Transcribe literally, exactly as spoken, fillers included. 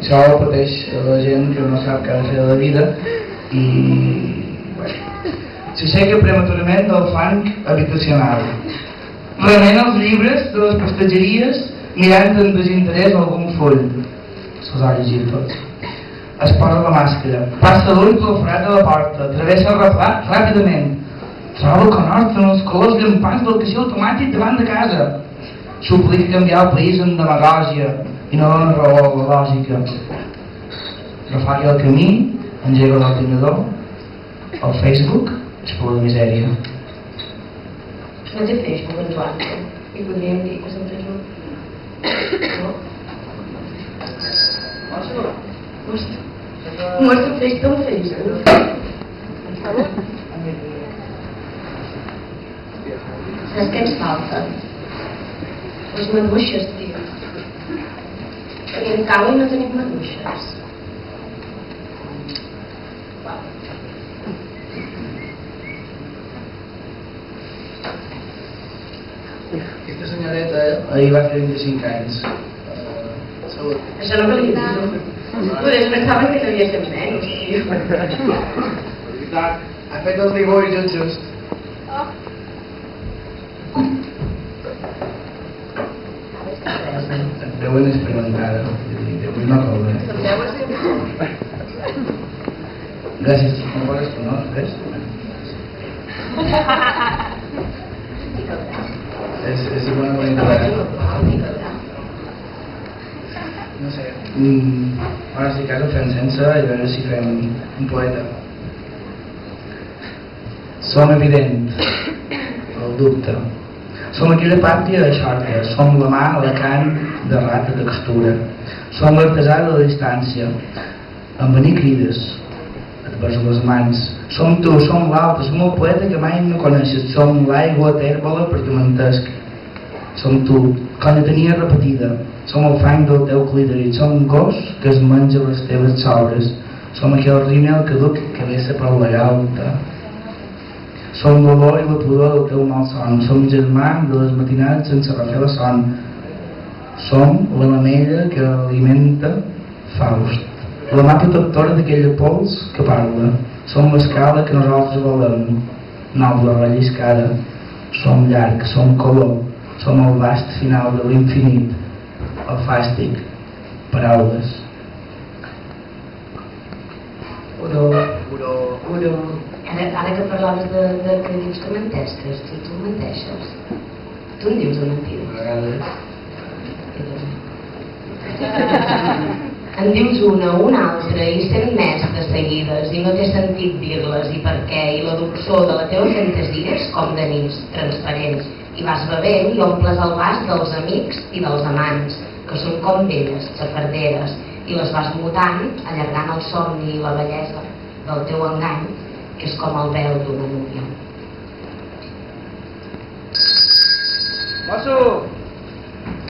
Això ho pateix la gent que no sap què ha de fer de la vida i... Bueno, s'aixeca prematurament del fang habitacional. Remena els llibres de les prestatgeries mirant amb desinterès algun full. Se'ls ha llegit tots. Es posa la màscara. Passa l'ull pel forat de la porta. Travessa el reflat ràpidament. Troba el conhort en els colors llampants del caixer automàtic davant de casa. Suplica canviar el país en demagògia i no dona raó a la lògica. Refalla el camí, engega l'ordinador, el Facebook, és por la misèria. No té Facebook en Joan, i podríem dir que sempre és un... No? Mostra Facebook en Facebook. Saps què ens falta? Les maduixes, tio. Tenim cau i no tenim maduixes. Aquesta senyoreta ahir va fer vint-i-cinc anys. Salut. Això no me l'he dit. Però es pensava que n'havia fet menys, tio. Ha fet el dibuix just just. Et veuen experimentada. Avui no cobra. Gràcies. No poses tu, no? Ves? És, és una bona no sé. Mm, ara si cas ho fem sense i a veure si fem un poeta. Som evident, el dubte. Som aquella pàtria de xorta, som la mà a la carn de rata textura. Som l'artesà de la distància, amb venir crides, et beso les mans. Som tu, som l'altre, som el poeta que mai no coneixes, som l'aigua tèrbola per tumantesc. Som tu, quan la tenia repetida, som el fang del teu clítoris, som un gos que es menja les teves sobres, som aquell rímel caduc que vessa per la galta. Som l'olor i la pudor del teu malson, som germà de les matinades sense refer la son, som la mamella que alimenta Faust, la mà protectora d'aquella pols que parla, som l'escala que nosaltres volem, noble relliscada, som llarg, som color, som el vast final de l'infinit, el fàstic, paraules. Uro, uro, uro. Ara, ara que parlaves de, de que dius que mentestes, tu, tu menteixes. Tu em dius una mentida. A vegades. En dius una, una altra i cent més de seguides i no té sentit dir-les i per què i la dolçor de la teva fantasia és com de nits transparents i vas bevent i omples el vas dels amics i dels amants que són com velles, xafarderes i les vas mutant allargant el somni i la bellesa del teu engany que és com el vel d'una núvia. Mosso!